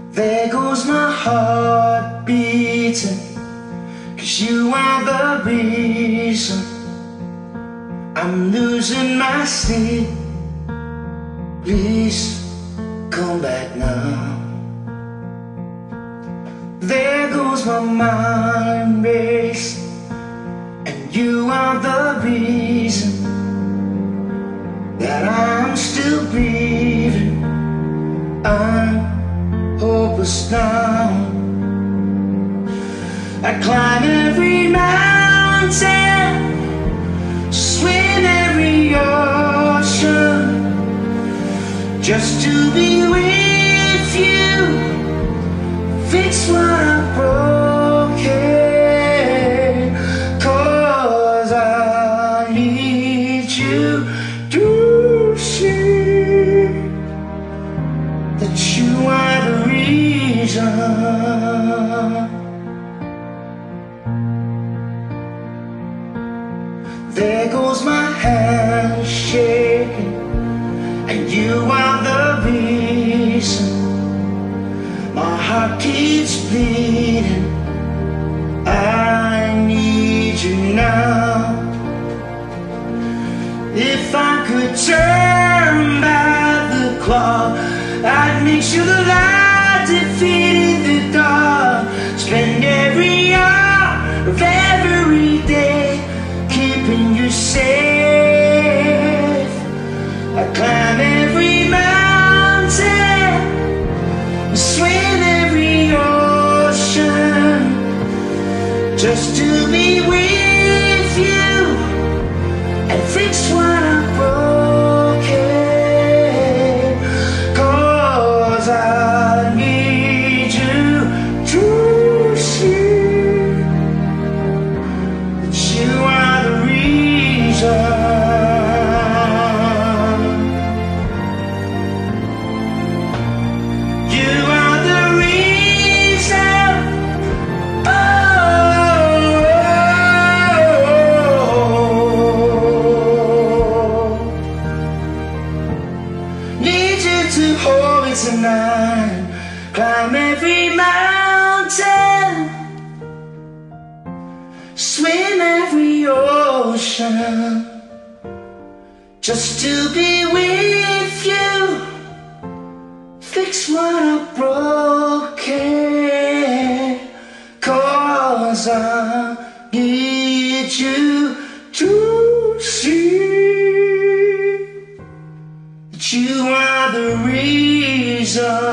There goes my heart beating, 'cause you are the reason I'm losing my sleep. Please come back now. There goes my mind racing, and you are the reason that I'm still breathing. I'm hopeless now. I climb every mountain, swim every ocean, just to be with you, fix what I've broken, 'cause I need you to see that you are the reason. There goes my hand shaking, and you are the reason my heart keeps bleeding. I need you now. If I could turn back the clock, I'd make sure the light defeated the dark. Spend every hour of every day keeping you safe. I climb every mountain, swim every ocean, just to be with you and fix what I've broken, 'cause I need you to see that you are the reason. You are the reason. Need you to hold me tonight. Climb every mountain, swim every ocean, just to be with you, fix what I've broken, 'cause I need you to see that you are the reason.